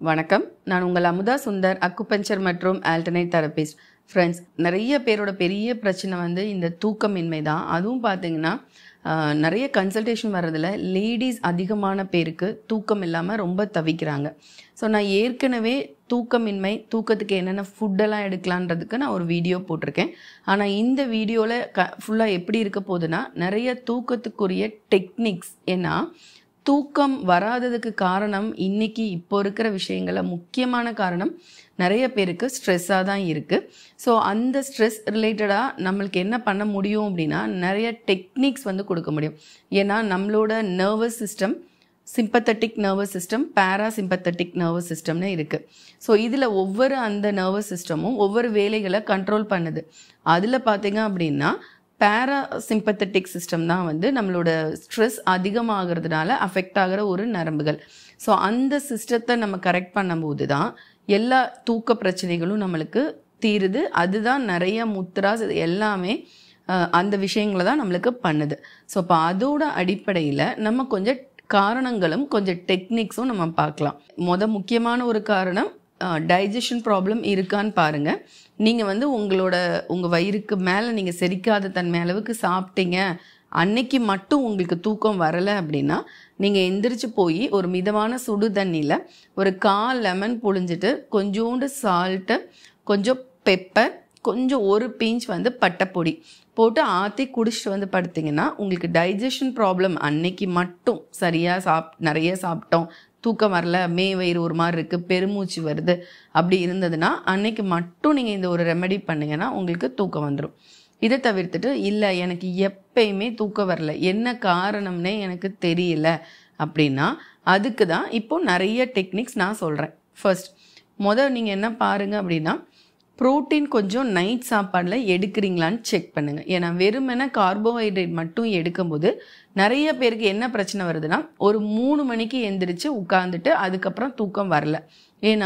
வணக்கம். நான் உங்கள் அமுதா சுந்தர், அக்குபஞ்சர் மற்றும் ஆல்டர்னேட் தெரபிஸ்ட். ஃப்ரெண்ட்ஸ், நிறைய பேரோட பெரிய பிரச்சனை வந்து இந்த தூக்கமின்மை தான். அதுவும் பார்த்தீங்கன்னா நிறைய கன்சல்டேஷன் வர்றதில் லேடிஸ் அதிகமான பேருக்கு தூக்கம் இல்லாமல் ரொம்ப தவிக்கிறாங்க. ஸோ நான் ஏற்கனவே தூக்கமின்மை, தூக்கத்துக்கு என்னென்ன ஃபுட்டெல்லாம் எடுக்கலான்றதுக்கு நான் ஒரு வீடியோ போட்டிருக்கேன். ஆனால் இந்த வீடியோவில் ஃபுல்லாக எப்படி இருக்க போகுதுன்னா, நிறைய தூக்கத்துக்குரிய டெக்னிக்ஸ். ஏன்னா தூக்கம் வராததுக்கு காரணம் இன்னைக்கு இப்போ இருக்கிற விஷயங்களில் முக்கியமான காரணம் நிறைய பேருக்கு ஸ்ட்ரெஸ்ஸாக தான் இருக்குது. ஸோ அந்த ஸ்ட்ரெஸ் ரிலேட்டடாக நம்மளுக்கு என்ன பண்ண முடியும் அப்படின்னா, நிறைய டெக்னிக்ஸ் வந்து கொடுக்க முடியும். ஏன்னா நம்மளோட nervous system sympathetic nervous system, parasympathetic nervous சிஸ்டம்னு இருக்குது. ஸோ இதில் ஒவ்வொரு அந்த நர்வஸ் சிஸ்டமும் ஒவ்வொரு வேலைகளை கண்ட்ரோல் பண்ணுது. அதில் பார்த்தீங்க அப்படின்னா பேராசிம்பத்தட்டிக் சிஸ்டம் தான் வந்து நம்மளோட ஸ்ட்ரெஸ் அதிகமாகிறதுனால அஃபெக்ட் ஆகிற ஒரு நரம்புகள். ஸோ அந்த சிஸ்டத்தை நம்ம கரெக்ட் பண்ணும்போது தான் எல்லா தூக்க பிரச்சனைகளும் நம்மளுக்கு தீருது. அதுதான் நிறைய முத்ராஸ் எல்லாமே அந்த விஷயங்களை தான் நம்மளுக்கு பண்ணுது. ஸோ இப்போ அதோட அடிப்படையில் நம்ம கொஞ்சம் காரணங்களும் கொஞ்சம் டெக்னிக்ஸும் நம்ம பார்க்கலாம். முக்கியமான ஒரு காரணம், டைஜஷன் ப்ராப்ளம் இருக்கான்னு பாருங்கள். நீங்கள் வந்து உங்கள் வயிறுக்கு மேலே நீங்கள் செரிக்காத தன்மை அளவுக்கு சாப்பிட்டீங்க, அன்னைக்கு மட்டும் உங்களுக்கு தூக்கம் வரலை அப்படின்னா, நீங்கள் எந்திரிச்சு போய் ஒரு மிதமான சுடு தண்ணியில் ஒரு 1/4 லெமன் புழிஞ்சிட்டு கொஞ்சோண்டு சால்ட்டு, கொஞ்சம் பெப்பர், கொஞ்சம் ஒரு பிஞ்ச் வந்து பட்டைப்பொடி போட்டு ஆற்றி குடிச்சிட்டு வந்து படுத்திங்கன்னா உங்களுக்கு டைஜஷன் ப்ராப்ளம் அன்னைக்கு மட்டும் சரியாக நிறைய சாப்பிட்டோம், தூக்கம் வரல, வயிறு ஒரு மாதிரி இருக்குது, பெருமூச்சு வருது அப்படி இருந்ததுன்னா அன்னைக்கு மட்டும் நீங்கள் இந்த ஒரு ரெமெடி பண்ணிங்கன்னா உங்களுக்கு தூக்கம் வந்துடும். இதை தவிர்த்துட்டு இல்லை எனக்கு எப்பயுமே தூக்கம் வரல, என்ன காரணம்னே எனக்கு தெரியல அப்படின்னா, அதுக்கு தான் இப்போது நிறைய டெக்னிக்ஸ் நான் சொல்கிறேன். ஃபர்ஸ்ட் நீங்கள் என்ன பாருங்கள் அப்படின்னா, ப்ரோட்டீன் கொஞ்சம் நைட் சாப்பாடில் எடுக்கிறீங்களான்னு செக் பண்ணுங்கள். ஏன்னா வெறுமனே கார்போஹைட்ரேட் மட்டும் எடுக்கும்போது நிறைய பேருக்கு என்ன பிரச்சனை வருதுன்னா, ஒரு 3 மணிக்கு எந்திரிச்சு உட்காந்துட்டு அதுக்கப்புறம் தூக்கம் வரல. ஏன்னா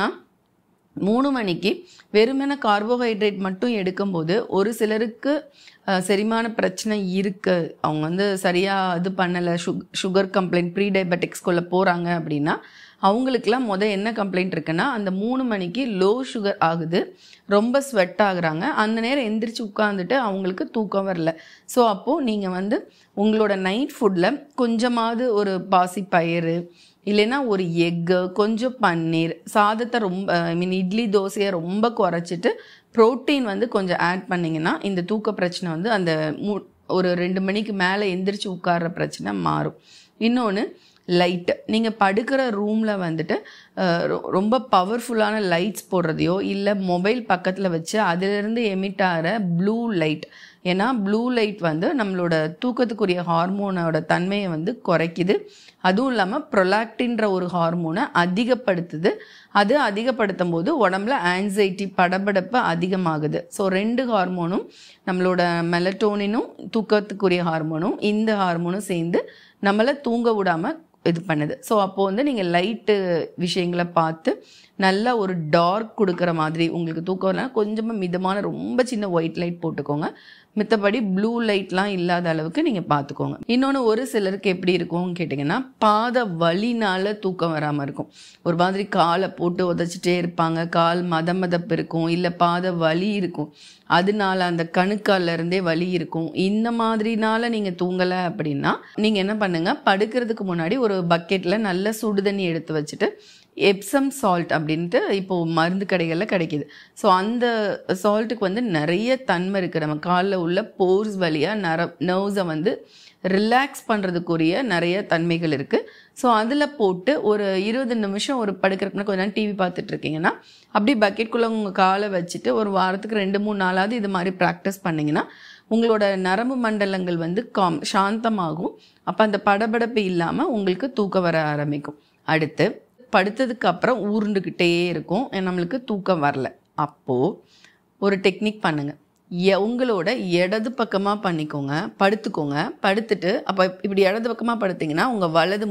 3 மணிக்கு வெறுமனே கார்போஹைட்ரேட் மட்டும் எடுக்கும்போது ஒரு சிலருக்கு செரிமான பிரச்சனை இருக்குது, அவங்க வந்து சரியாக இது பண்ணலை, சுகர் கம்ப்ளைண்ட், ப்ரீ டயபெட்டிக்ஸ்குள்ளே போகிறாங்க அப்படின்னா அவங்களுக்கெல்லாம் என்ன கம்ப்ளைண்ட் இருக்குன்னா, அந்த 3 மணிக்கு லோ சுகர் ஆகுது, ரொம்ப ஸ்வெட் ஆகுறாங்க, அந்த நேரம் எந்திரிச்சு உட்காந்துட்டு அவங்களுக்கு தூக்கம் வரல. ஸோ அப்போது நீங்கள் வந்து உங்களோட நைட் ஃபுட்டில் கொஞ்சமாவது ஒரு பாசிப்பயிறு, இல்லைன்னா ஒரு எக்கு, கொஞ்சம் பன்னீர், சாதத்தை ரொம்ப இட்லி தோசையை ரொம்ப குறைச்சிட்டு ப்ரோட்டீன் வந்து கொஞ்சம் ஆட் பண்ணிங்கன்னா இந்த தூக்க பிரச்சனை வந்து அந்த ஒரு 2 மணிக்கு மேலே எந்திரிச்சு உட்கார்ற பிரச்சனை மாறும். இன்னொன்று, லைட்டு. நீங்கள் படுக்கிற ரூமில் வந்துட்டு ரொம்ப பவர்ஃபுல்லான லைட்ஸ் போடுறதையோ இல்லை மொபைல் பக்கத்தில் வச்சு அதிலிருந்து எமிட் ஆகிற ப்ளூ லைட். ஏன்னா ப்ளூ லைட் வந்து நம்மளோட தூக்கத்துக்குரிய ஹார்மோனோட தன்மையை வந்து குறைக்குது. அதுவும் இல்லாமல் ப்ரொலாக்டின்ற ஒரு ஹார்மோனை அதிகப்படுத்துது. அது அதிகப்படுத்தும் போது உடம்புல ஆன்சைட்டி, படபடப்பு அதிகமாகுது. ஸோ 2 ஹார்மோனும், நம்மளோட மெலட்டோனினும் தூக்கத்துக்குரிய ஹார்மோனும், இந்த ஹார்மோனும் சேர்ந்து நம்மளை தூங்க விடாமல் இது பண்ணுது. ஸோ அப்போது வந்து நீங்கள் லைட்டு விஷயங்களை பார்த்து நல்லா ஒரு டார்க் கொடுக்குற மாதிரி, உங்களுக்கு தூக்கம் வரலாம் கொஞ்சமாக மிதமான ரொம்ப சின்ன ஒயிட் லைட் போட்டுக்கோங்க. மித்தபடி ப்ளூ லைட்லாம் இல்லாத அளவுக்கு நீங்கள் பார்த்துக்கோங்க. இன்னொன்று, ஒரு சிலருக்கு எப்படி இருக்கும்னு கேட்டிங்கன்னா, பாத வலினால் தூக்கம் வராமல் இருக்கும். ஒரு மாதிரி காலை போட்டு உதச்சிட்டே இருப்பாங்க, கால் மதப்பு இருக்கும், இல்லை பாத வலி இருக்கும், அதனால அந்த கணுக்கால்லேருந்தே வலி இருக்கும். இந்த மாதிரினால நீங்கள் தூங்கலை அப்படின்னா நீங்கள் என்ன பண்ணுங்கள், படுக்கிறதுக்கு முன்னாடி ஒரு பக்கெட்டில் நல்ல சுடு தண்ணி எடுத்து வச்சுட்டு எப்சம் சால்ட் அப்படின்ட்டு இப்போது மருந்து கடைகளில் கிடைக்கிது. ஸோ அந்த சால்ட்டுக்கு வந்து நிறைய தன்மை இருக்குது. நம்ம காலில் உள்ள போர்ஸ் வழியாக நர்வ்ஸை வந்து ரிலாக்ஸ் பண்ணுறதுக்குரிய நிறைய தன்மைகள் இருக்குது. ஸோ அதில் போட்டு ஒரு 20 நிமிஷம் ஒரு படுக்கிறதுக்கு கொஞ்சம் நேரம் டிவி பார்த்துட்ருக்கீங்கன்னா அப்படி பக்கெட்குள்ளே உங்கள் காலை வச்சுட்டு ஒரு வாரத்துக்கு 2-3 நாளாவது இது மாதிரி ப்ராக்டிஸ் பண்ணிங்கன்னா உங்களோட நரம்பு மண்டலங்கள் வந்து சாந்தமாகும். அப்போ அந்த படபடப்பு இல்லாமல் உங்களுக்கு தூக்கம் வர ஆரம்பிக்கும். அடுத்து படுத்ததுக்கு அப்புறம் ஊருண்டுக்கிட்டே இருக்கும், நம்மளுக்கு தூக்கம் வரல. அப்போது ஒரு டெக்னிக் பண்ணுங்கள். உங்களோட இடது பக்கமாக பண்ணிக்கோங்க, படுத்துக்கோங்க. படுத்துட்டு அப்போ இப்படி இடது பக்கமாக படுத்திங்கன்னா உங்கள்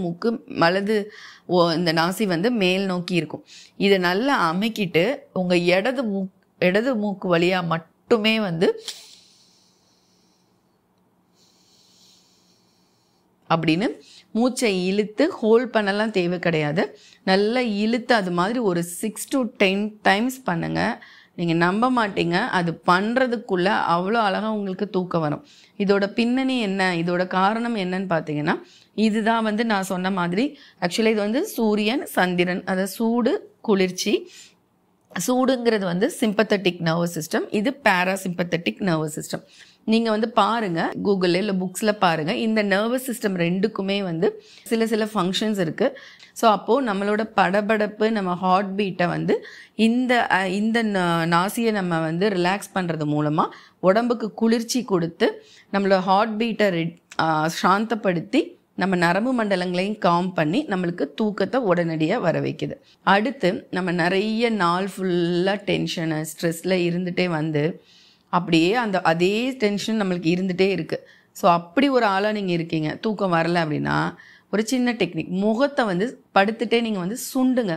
வலது இந்த நாசி வந்து மேல் நோக்கி இருக்கும். இதை நல்லா அமைக்கிட்டு உங்கள் இடது மூக்கு வழியாக மட்டுமே வந்து அப்படின்னு மூச்சை இழுத்து ஹோல்ட் பண்ணலாம் தேவை கிடையாது. நல்லா இழுத்து அது மாதிரி ஒரு 6 to 10 டைம்ஸ் பண்ணுங்கள். நீங்கள் நம்ப மாட்டீங்க, அது பண்ணுறதுக்குள்ளே அவ்வளோ அழகாக உங்களுக்கு தூக்கம் வரும். இதோட பின்னணி என்ன, இதோட காரணம் என்னன்னு பார்த்தீங்கன்னா, இதுதான் வந்து நான் சொன்ன மாதிரி ஆக்சுவலி இது வந்து சூரியன் சந்திரன், அதை சூடு குளிர்ச்சி. சூடுங்கிறது வந்து சிம்பத்தட்டிக் நர்வஸ் சிஸ்டம், இது பேராசிம்பத்தட்டிக் நர்வஸ் சிஸ்டம். நீங்கள் வந்து பாருங்கள், கூகுளில் இல்லை புக்ஸில் பாருங்கள், இந்த நர்வஸ் சிஸ்டம் ரெண்டுக்குமே வந்து சில ஃபங்க்ஷன்ஸ் இருக்குது. ஸோ அப்போது நம்மளோட படபடப்பு, நம்ம ஹார்ட் பீட்டை வந்து இந்த நாசியை நம்ம வந்து ரிலாக்ஸ் பண்ணுறது மூலமாக உடம்புக்கு குளிர்ச்சி கொடுத்து நம்மளோட ஹார்ட் பீட்டை சாந்தப்படுத்தி நம்ம நரம்பு மண்டலங்களையும் காம் பண்ணி நம்மளுக்கு தூக்கத்தை உடனடியாக வர வைக்குது. அடுத்து நம்ம நிறைய நாள் ஃபுல்லாக டென்ஷனு ஸ்ட்ரெஸ்ஸில் இருந்துகிட்டே வந்து அப்படியே அதே டென்ஷன் நம்மளுக்கு இருந்துகிட்டே இருக்குது. ஸோ அப்படி ஒரு ஆளாக நீங்கள் இருக்கீங்க, தூக்கம் வரலை அப்படின்னா ஒரு சின்ன டெக்னிக், முகத்தை வந்து படுத்துகிட்டே நீங்கள் வந்து சுண்டுங்க.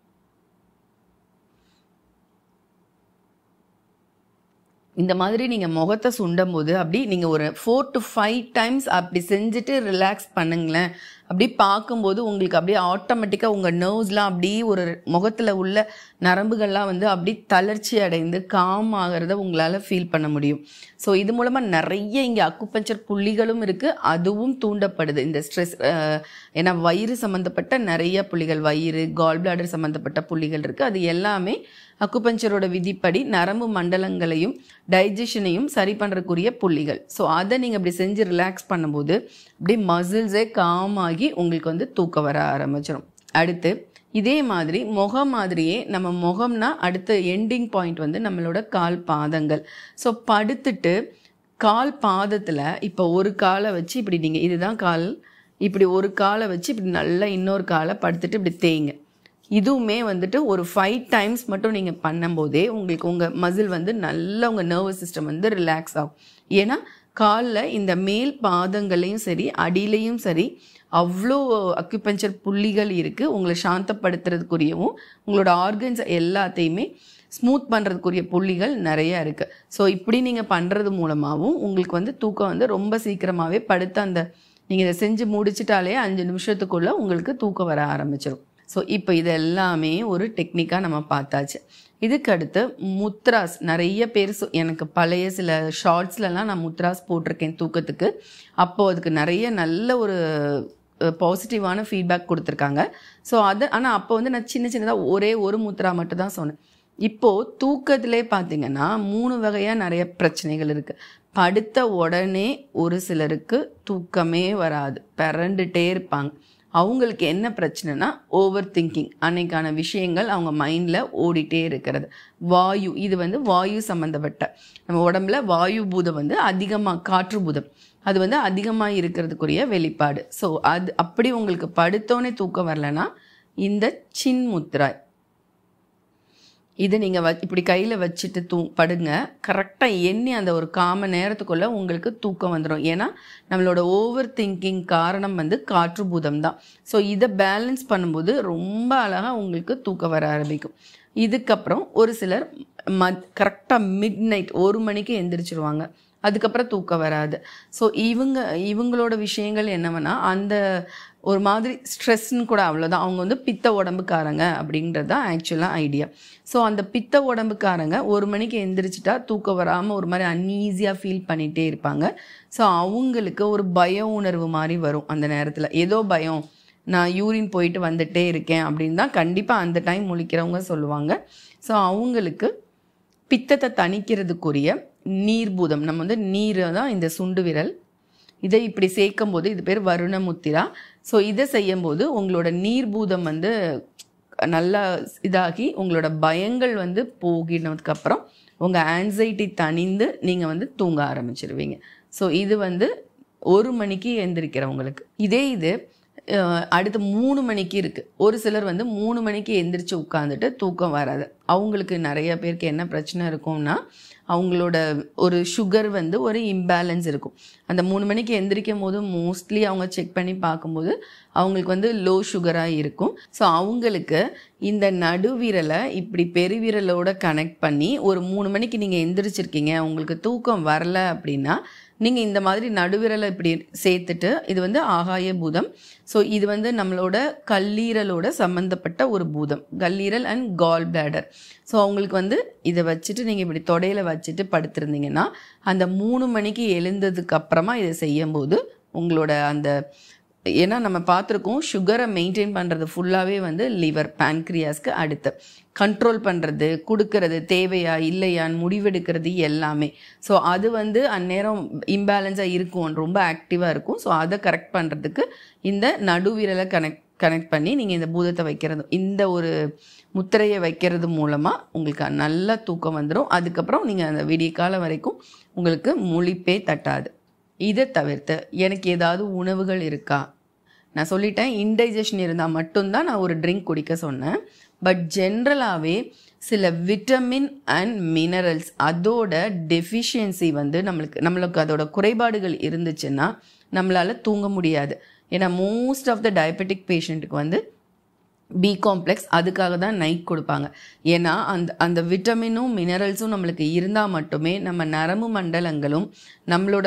இந்த மாதிரி நீங்கள் முகத்தை சுண்டும் போது அப்படி நீங்கள் ஒரு 4 to 5 டைம்ஸ் அப்படி செஞ்சுட்டு ரிலாக்ஸ் பண்ணுங்களேன். அப்படி பார்க்கும்போது உங்களுக்கு அப்படியே ஆட்டோமேட்டிக்காக உங்கள் நர்வ்ஸ்லாம் அப்படியே ஒரு முகத்தில் உள்ள நரம்புகள்லாம் வந்து அப்படி தளர்ச்சி அடைந்து காம் ஆகிறத உங்களால் ஃபீல் பண்ண முடியும். ஸோ இது மூலமாக நிறைய இங்கே அக்குபஞ்சர் புள்ளிகளும் இருக்குது, அதுவும் தூண்டப்படுது இந்த ஸ்ட்ரெஸ். ஏன்னா வயிறு சம்மந்தப்பட்ட நிறைய புள்ளிகள், வயிறு கால் பிளாடர் சம்மந்தப்பட்ட புள்ளிகள் இருக்குது. அது எல்லாமே அக்குபஞ்சரோட விதிப்படி நரம்பு மண்டலங்களையும் டைஜஷனையும் சரி பண்ணுறக்குரிய புள்ளிகள். ஸோ அதை நீங்கள் அப்படி செஞ்சு ரிலாக்ஸ் பண்ணும்போது அப்படி மசில்ஸே காம் ஆகி உங்களுக்கு வந்து தூக்கம் வர ஆரம்பிச்சிடும். அடுத்து இதே மாதிரி முகம் மாதிரியே நம்ம முகம்னா அடுத்த எண்டிங் பாயிண்ட் வந்து நம்மளோட கால் பாதங்கள். ஸோ படுத்துட்டு கால் பாதத்தில் இப்போ ஒரு காலை வச்சு இப்படி நீங்கள் இதுதான் கால், இப்படி ஒரு காலை வச்சு இப்படி நல்லா இன்னொரு காலை படுத்துட்டு இப்படி தேய்ங்க. இதுவுமே வந்துட்டு ஒரு 5 டைம்ஸ் மட்டும் நீங்கள் பண்ணும்போதே உங்களுக்கு உங்கள் மசில் வந்து நல்லா உங்கள் நர்வஸ் சிஸ்டம் வந்து ரிலாக்ஸ் ஆகும். ஏன்னா காலில் இந்த மேல் பாதங்களையும் சரி அடியிலையும் சரி அவ்வளோ அக்யூபஞ்சர் புள்ளிகள் இருக்குது. உங்களை சாந்தப்படுத்துறதுக்குரியவும் உங்களோட ஆர்கன்ஸ் எல்லாத்தையுமே ஸ்மூத் பண்ணுறதுக்குரிய புள்ளிகள் நிறையா இருக்குது. ஸோ இப்படி நீங்கள் பண்ணுறது மூலமாகவும் உங்களுக்கு வந்து தூக்கம் வந்து ரொம்ப சீக்கிரமாகவே படுத்த நீங்கள் இதை செஞ்சு முடிச்சிட்டாலே 5 நிமிஷத்துக்குள்ளே உங்களுக்கு தூக்கம் வர ஆரம்பிச்சிடும். ஸோ இப்போ இது எல்லாமே ஒரு டெக்னிக்காக நம்ம பார்த்தாச்சு. இதுக்கடுத்து முத்ராஸ் நிறைய பேர் எனக்கு பழைய சில ஷார்ட்ஸ்லலாம் நான் முத்ராஸ் போட்டிருக்கேன் தூக்கத்துக்கு. அப்போது அதுக்கு நிறைய நல்ல ஒரு பாசிட்டிவான ஃபீட்பேக் கொடுத்துருக்காங்க. ஸோ ஆனால் அப்போ வந்து நான் சின்னதாக ஒரே ஒரு முத்ரா மட்டும் தான் சொன்னேன். இப்போது தூக்கத்திலே பார்த்திங்கன்னா 3 வகையாக நிறைய பிரச்சனைகள் இருக்குது. படுத்த உடனே ஒரு சிலருக்கு தூக்கமே வராது, பிறண்டுட்டே இருப்பாங்க. அவங்களுக்கு என்ன பிரச்சனைனா ஓவர் திங்கிங், அன்னைக்கான விஷயங்கள் அவங்க மைண்டில் ஓடிட்டே இருக்கிறது. வாயு, இது வந்து வாயு சம்மந்தப்பட்ட நம்ம உடம்புல வாயு பூதம் வந்து அதிகமாக, காற்று பூதம் அது வந்து அதிகமாக இருக்கிறதுக்குரிய வெளிப்பாடு. ஸோ அது அப்படி உங்களுக்கு படுத்தோன்னே தூக்கம் வரலன்னா இந்த சின் முத்ராய் இது நீங்கள் இப்படி கையில் வச்சுட்டு படுங்க. கரெக்டாக எண்ணி அந்த ஒரு 1/4 மணி நேரத்துக்குள்ளே உங்களுக்கு தூக்கம் வந்துடும். ஏன்னா நம்மளோட ஓவர் திங்கிங் காரணம் வந்து காற்று பூதம் தான். ஸோ இதை பேலன்ஸ் பண்ணும்போது ரொம்ப அழகாக உங்களுக்கு தூக்கம் வர ஆரம்பிக்கும். இதுக்கப்புறம் ஒரு சிலர் கரெக்டாக மிட் நைட் 1 மணிக்கு எந்திரிச்சிருவாங்க, அதுக்கப்புறம் தூக்கம் வராது. ஸோ இவங்களோட விஷயங்கள் என்னவென்னா அந்த ஒரு மாதிரி ஸ்ட்ரெஸ்ன்னு கூட அவ்வளோதான். அவங்க வந்து பித்த உடம்புக்காரங்க அப்படின்றது தான் ஆக்சுவலாக ஐடியா. ஸோ அந்த பித்த உடம்புக்காரங்க 1 மணிக்கு எந்திரிச்சிட்டா தூக்கம் வராமல் ஒரு மாதிரி அன்ஈஸியாக ஃபீல் பண்ணிகிட்டே இருப்பாங்க. ஸோ அவங்களுக்கு ஒரு பய உணர்வு மாதிரி வரும் அந்த நேரத்தில். ஏதோ பயம், நான் யூரின் போயிட்டு வந்துட்டே இருக்கேன் அப்படின்னு தான் கண்டிப்பாக அந்த டைம் முழிக்கிறவங்க சொல்லுவாங்க. ஸோ அவங்களுக்கு பித்தத்தை தணிக்கிறதுக்குரிய நீர்பூதம், நம்ம வந்து நீர் தான் இந்த சுண்டு விரல், இதை இப்படி சேர்க்கும் போது இது பேர் வருண முத்திரா. ஸோ இதை செய்யும்போது உங்களோட நீர்பூதம் வந்து நல்லா இதாகி உங்களோட பயங்கள் வந்து போகினதுக்கப்புறம் உங்கள் ஆன்சைட்டி தணிந்து நீங்கள் வந்து தூங்க ஆரம்பிச்சிருவீங்க. ஸோ இது வந்து 1 மணிக்கு எந்திரிக்கிறவங்களுக்கு. இது அடுத்து 3 மணிக்கு இருக்குது. ஒரு சிலர் வந்து 3 மணிக்கு எந்திரிச்சு உட்காந்துட்டு தூக்கம் வராது. அவங்களுக்கு நிறைய பேருக்கு என்ன பிரச்சனை இருக்கும்னா அவங்களோட ஒரு சுகர் வந்து ஒரு இம்பேலன்ஸ் இருக்கும். அந்த 3 மணிக்கு எந்திரிக்கும் போது மோஸ்ட்லி அவங்க செக் பண்ணி பார்க்கும்போது அவங்களுக்கு வந்து லோ சுகராக இருக்கும். ஸோ அவங்களுக்கு இந்த நடுவிரலை இப்படி பெருவிரலோட கனெக்ட் பண்ணி ஒரு 3 மணிக்கு நீங்கள் எந்திரிச்சிருக்கீங்க, உங்களுக்கு தூக்கம் வரல அப்படின்னா நீங்கள் இந்த மாதிரி நடுவிரலை இப்படி சேர்த்துட்டு, இது வந்து ஆகாய பூதம். ஸோ இது வந்து நம்மளோட கல்லீரலோட சம்மந்தப்பட்ட ஒரு பூதம், கல்லீரல் அண்ட் கால் பிளாடர். ஸோ அவங்களுக்கு வந்து இதை வச்சுட்டு நீங்கள் இப்படி தொடையில் வச்சுட்டு படுத்திருந்தீங்கன்னா, அந்த 3 மணிக்கு எழுந்ததுக்கு அப்புறமா இதை செய்யும்போது உங்களோட அந்த, ஏன்னா நம்ம பார்த்துருக்கோம் சுகரை மெயின்டைன் பண்ணுறது ஃபுல்லாகவே வந்து லிவர், பேன்க்ரியாஸ்க்கு அடுத்து கண்ட்ரோல் பண்ணுறது, கொடுக்கறது, தேவையா இல்லையான்னு முடிவெடுக்கிறது எல்லாமே. ஸோ அது வந்து அந்நேரம் இம்பேலன்ஸாக இருக்கும், ரொம்ப ஆக்டிவாக இருக்கும். ஸோ அதை கரெக்ட் பண்ணுறதுக்கு இந்த நடுவிரலை கனெக்ட் பண்ணி நீங்கள் இந்த பூதத்தை வைக்கிறது, இந்த ஒரு முத்திரையை வைக்கிறது மூலமாக உங்களுக்கு நல்ல தூக்கம் வந்துடும். அதுக்கப்புறம் நீங்கள் அந்த விடிய காலம் வரைக்கும் உங்களுக்கு முழிப்பே தட்டாது. இதை தவிர்த்து எனக்கு ஏதாவது உணவுகள் இருக்கா? நான் சொல்லிட்டேன், இன்டைஜஷன் இருந்தால் மட்டும்தான் நான் ஒரு ட்ரிங்க் குடிக்க சொன்னேன். பட் ஜென்ரலாகவே சில விட்டமின் அண்ட் மினரல்ஸ் அதோட டெஃபிஷியன்சி வந்து நம்மளுக்கு அதோட குறைபாடுகள் இருந்துச்சுன்னா நம்மளால் தூங்க முடியாது. ஏன்னா மோஸ்ட் ஆஃப் த டயபெட்டிக் பேஷண்ட்டுக்கு வந்து பி காம்ப்ளெக்ஸ் அதுக்காக தான் நைட் கொடுப்பாங்க. ஏன்னா அந்த விட்டமினும் மினரல்ஸும் நம்மளுக்கு இருந்தால் மட்டுமே நம்ம நரம்பு மண்டலங்களும் நம்மளோட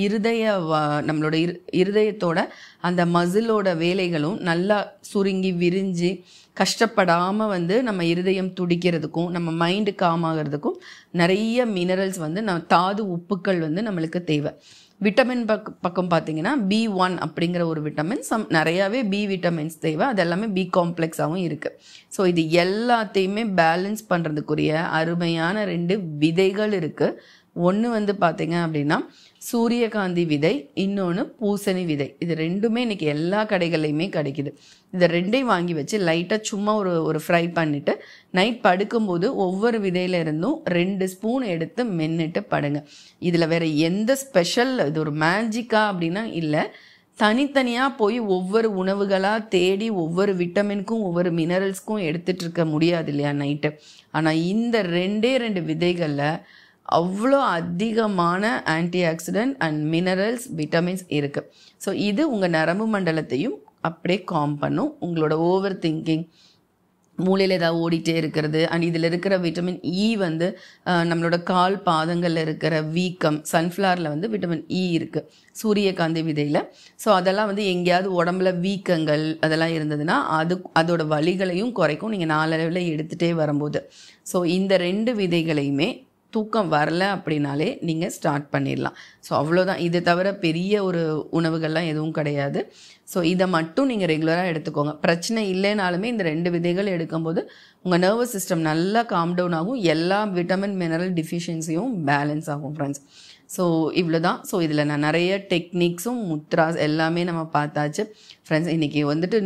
இருதயத்தோட அந்த மசிலோட வேலைகளும் நல்லா சுருங்கி விரிஞ்சு கஷ்டப்படாமல் வந்து நம்ம இருதயம் துடிக்கிறதுக்கும் நம்ம மைண்டு காம் ஆகிறதுக்கும் நிறைய மினரல்ஸ் வந்து தாது உப்புக்கள் வந்து நம்மளுக்கு தேவை. விட்டமின் பக்கம் பார்த்தீங்கன்னா B1 அப்படிங்கிற ஒரு விட்டமின், நிறையாவே பி விட்டமின்ஸ் தேவை. அது எல்லாமே பி காம்ப்ளெக்ஸாகவும் இருக்குது. ஸோ இது எல்லாத்தையுமே பேலன்ஸ் பண்ணுறதுக்குரிய அருமையான 2 விதைகள் இருக்குது. ஒன்று வந்து பார்த்தீங்க அப்படின்னா சூரியகாந்தி விதை, இன்னொன்று பூசணி விதை. இது ரெண்டுமே இன்றைக்கி எல்லா கடைகள்லையுமே கிடைக்குது. இதை ரெண்டையும் வாங்கி வச்சு லைட்டாக சும்மா ஒரு ஃப்ரை பண்ணிவிட்டு நைட் படுக்கும்போது ஒவ்வொரு விதையில இருந்தும் 2 ஸ்பூன் எடுத்து மென்னுட்டு படுங்க. இதில் வேறு எந்த ஸ்பெஷல் இது ஒரு மேஜிக்கா அப்படின்னா இல்லை. தனித்தனியாக போய் ஒவ்வொரு உணவுகளாக தேடி ஒவ்வொரு விட்டமினுக்கும் ஒவ்வொரு மினரல்ஸ்க்கும் எடுத்துகிட்டு இருக்க முடியாது இல்லையா நைட்டு. ஆனால் இந்த 2 விதைகளில் அவ்வளோ அதிகமான antioxidant and minerals, vitamins இருக்குது. ஸோ இது உங்கள் நரம்பு மண்டலத்தையும் அப்படியே காம் பண்ணும். உங்களோட ஓவர் திங்கிங், மூளையில் ஏதாவது ஓடிட்டே இருக்கிறது, அண்ட் இதில் இருக்கிற விட்டமின் இ வந்து நம்மளோட கால் பாதங்களில் இருக்கிற வீக்கம், சன்ஃப்ளவரில் வந்து விட்டமின் இ இருக்குது சூரியகாந்தி விதையில். ஸோ அதெல்லாம் வந்து எங்கேயாவது உடம்புல வீக்கங்கள் அதெல்லாம் இருந்ததுன்னா அதோட வலிகளையும் குறைக்கும் நீங்கள் நாளடைவில் எடுத்துகிட்டே வரும்போது. ஸோ இந்த 2 விதைகளையுமே தூக்கம் வரல அப்படின்னாலே நீங்கள் ஸ்டார்ட் பண்ணிடலாம். ஸோ அவ்வளோதான். இதை தவிர பெரிய ஒரு உணவுகள்லாம் எதுவும் கிடையாது. ஸோ இதை மட்டும் நீங்கள் ரெகுலராக எடுத்துக்கோங்க. பிரச்சனை இல்லைனாலுமே இந்த 2 விதைகள் எடுக்கும்போது உங்கள் நர்வஸ் சிஸ்டம் நல்லா காம் டவுன் ஆகும், எல்லா விட்டமின் மினரல் டிஃபிஷியன்சியும் பேலன்ஸ் ஆகும் ஃப்ரெண்ட்ஸ். ஸோ இவ்வளோ தான். ஸோ இதில் நான் நிறைய டெக்னிக்ஸும் முத்ராஸ் எல்லாமே நம்ம பார்த்தாச்சு ஃப்ரெண்ட்ஸ். இன்றைக்கி வந்துட்டு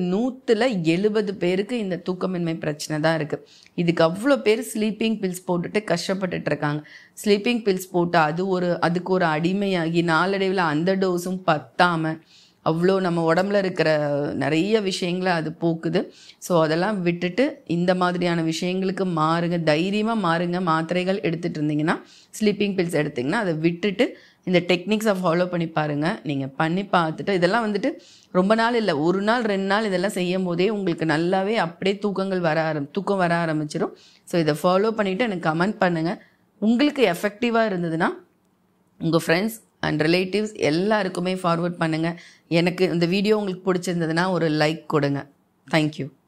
170 பேருக்கு இந்த தூக்கமின்மை பிரச்சனை தான் இருக்குது. இதுக்கு அவ்வளோ பேர் ஸ்லீப்பிங் பில்ஸ் போட்டுட்டு கஷ்டப்பட்டுட்டு இருக்காங்க. ஸ்லீப்பிங் பில்ஸ் போட்டு அதுக்கு ஒரு அடிமையாகி நாளடைவில் அந்த டோஸும் பத்தாமல் அவ்வளோ நம்ம உடம்புல இருக்கிற நிறைய விஷயங்களை அது போக்குது. ஸோ அதெல்லாம் விட்டுட்டு இந்த மாதிரியான விஷயங்களுக்கு மாறுங்க, தைரியமாக மாறுங்க. மாத்திரைகள் எடுத்துகிட்டு இருந்தீங்கன்னா, ஸ்லீப்பிங் பில்ஸ் எடுத்திங்கன்னா அதை விட்டுட்டு இந்த டெக்னிக்ஸை ஃபாலோ பண்ணி பாருங்கள். நீங்கள் பண்ணி பார்த்துட்டு இதெல்லாம் வந்துட்டு ரொம்ப நாள் இல்லை, 1 நாள் 2 நாள் இதெல்லாம் செய்யும் போதே உங்களுக்கு நல்லாவே அப்படியே தூக்கம் வர ஆரம்பிச்சிடும். ஸோ இதை ஃபாலோ பண்ணிவிட்டு எனக்கு கமெண்ட் பண்ணுங்கள். உங்களுக்கு எஃபெக்டிவாக இருந்ததுன்னா உங்கள் ஃப்ரெண்ட்ஸ் அண்ட் ரிலேட்டிவ்ஸ் எல்லாருக்குமே ஃபார்வர்ட் பண்ணுங்கள். எனக்கு இந்த வீடியோ உங்களுக்கு பிடிச்சிருந்ததுன்னா ஒரு லைக் கொடுங்க. தேங்க்யூ.